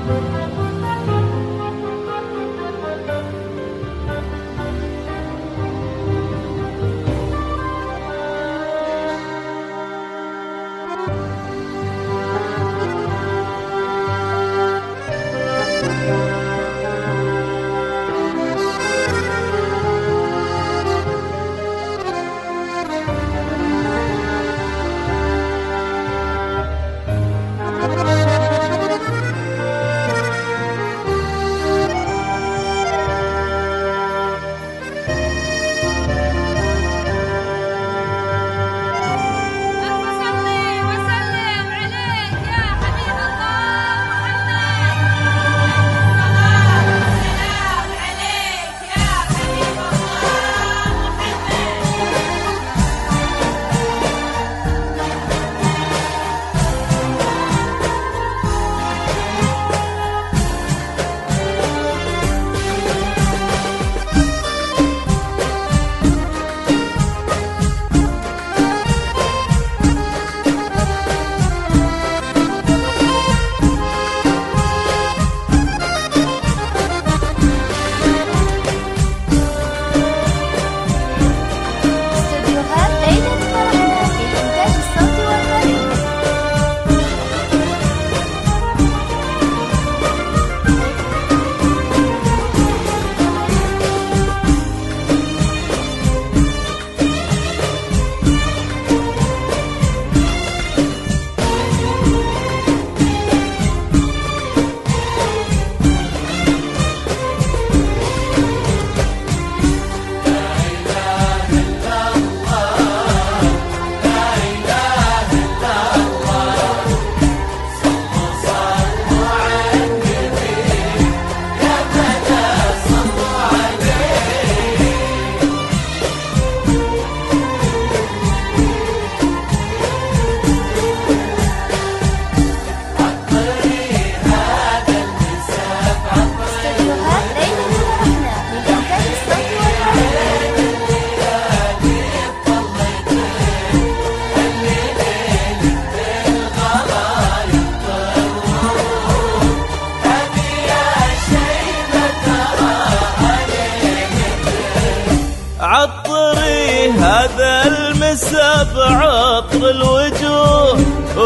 عطري هذا المسا بعطر الوجوه،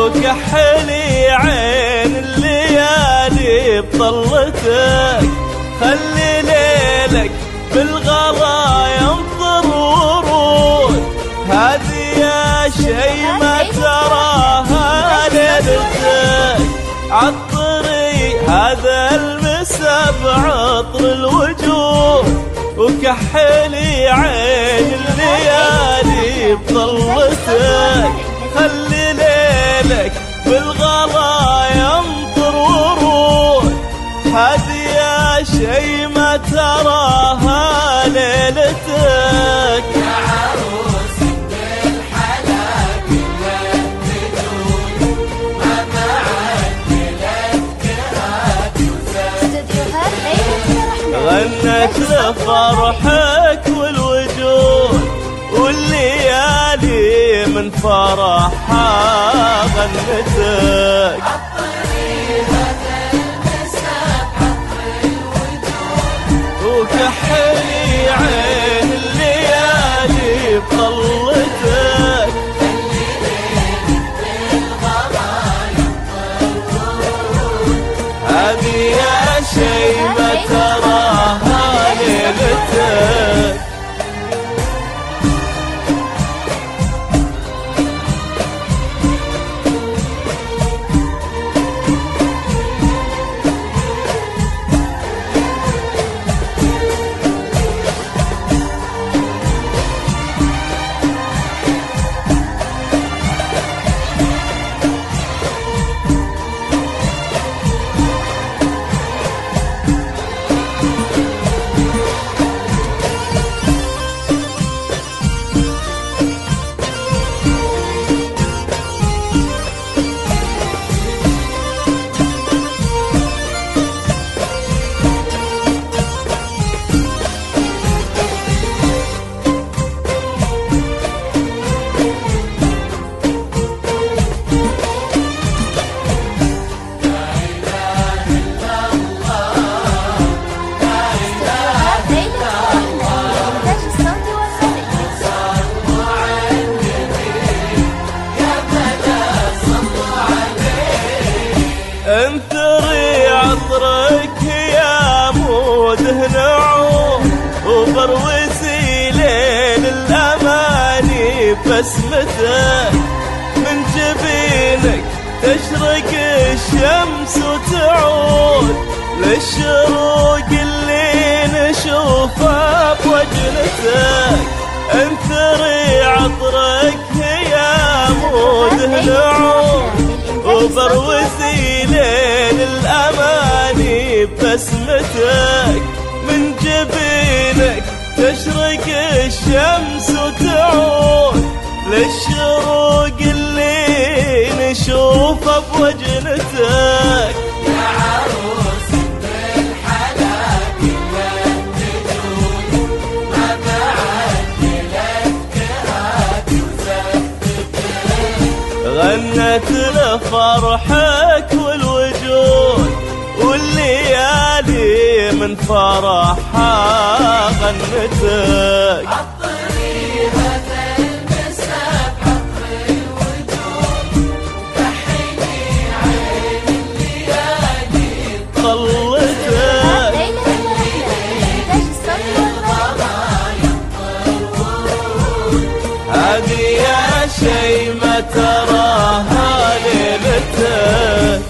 وكحلي عين الليالي بطلتك، خلي ليلك بالغلا يمطر ورود، هذه يا شي ما تراها ليلتك. عطري هذا المسا بعطر الوجوه، وكحلي عين الليالي بطلتك، خلي ليلك بالغلا يمطر ورود، هذه يا شي ما تراها ليلتك. يا عروس بالحلا كلها تجود، ما معدلت كرات غنت لفرحك والوجود، والليالي من فرحها غنتك. عطري هذا المسا بعطر الوجود، وكحلي عين الليالي بطلتك، خلي ليلك بالغلا يمطر ورود، هذه يا شي ما تراها ليلتك. انثري عطرك يا مودهن عود وبروزي ليل الاماني بسمتك من جبينك تشرق الشمس وتعود للشروق اللي نشوفه بوجنتك انثري عطرك يا مودهن عود وبروزي ليل الاماني بسمتك من جبينك تشرق الشمس وتعود للشروق اللي نشوفه بوجنتك يا عروس بالحلا كل النجوم ما بعد لك وزفتك غنت لفرحك والوجود والليالي من فرحها غنتك عطريها تلمسها بعطر الوجود تحيني عين الليالي طلتك هذه يا شي ما تراها ليلتك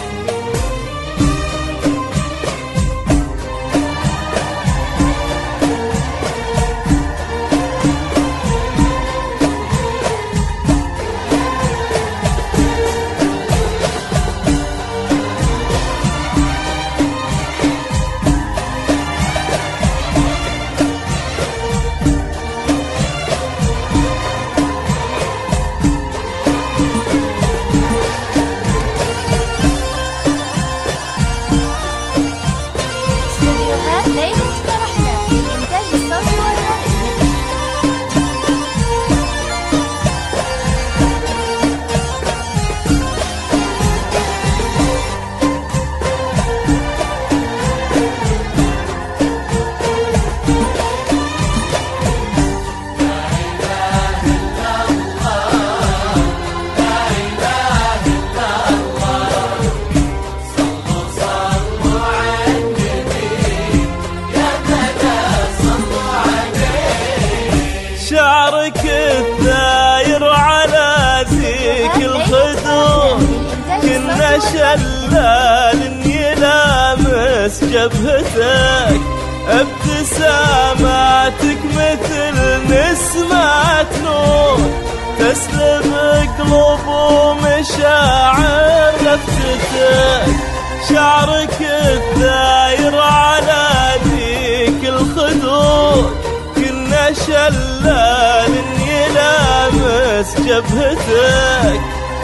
شعرك الثاير على ذيك الخدود كنا شلال يلامس جبهتك ابتساماتك مثل نسمة نور تسلب قلوب ومشاعر لفتتك شعرك الثاير على ذيك الخدود كنا شلال يلامس جبهتك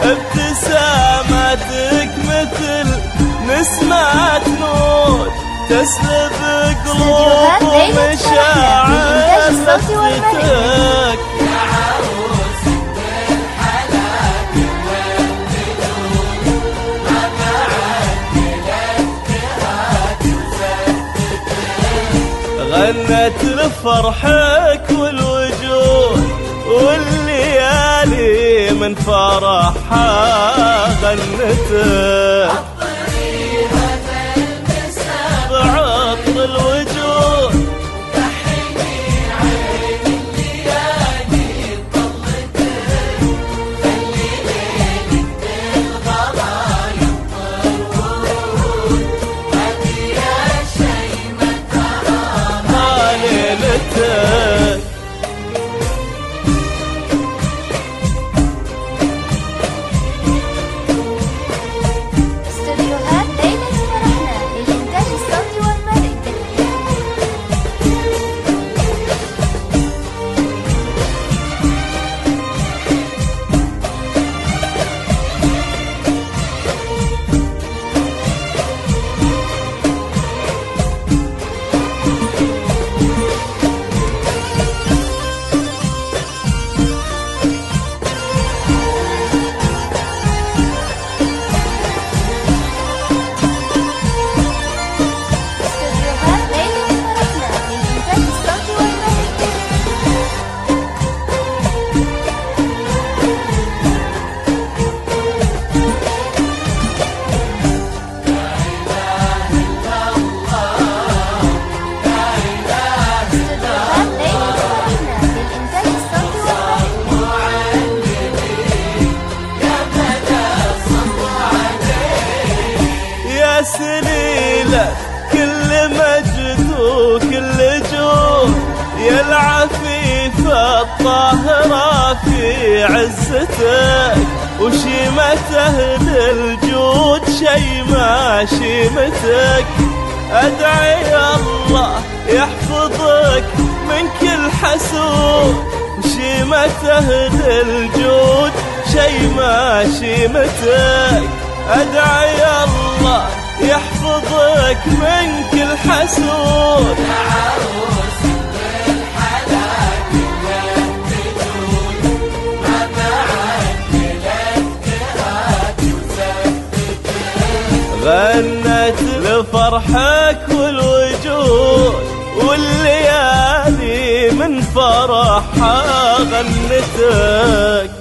ابتساماتك مثل نسمة نور تسلب قلوب ومشاعر لفتتك يا عروس بالحلا كل النجوم ما بعد لك وزفتك غنت لفرحك والوجود والليالي من فرحها غنتك عطريها تلمسها بعطر الوجود تحيني عين الليالي طلتك خلي ليلك بالغلا يطول هذه يا شي ما تراها ليلتك سنيلة كل مجد وكل جود، يا العفيفة الطاهرة في عزتك، وشيمته للجود شي ما شيمتك. أدعي الله يحفظك من كل حسود، وشيمته للجود شي ما شيمتك. أدعي الله يحفظك من كل حسود. يا عروس بالحلا كلها تجود، ما بعد للاتهات وسفتك. غنت لفرحك والوجود، والليالي من فرحها غنتك.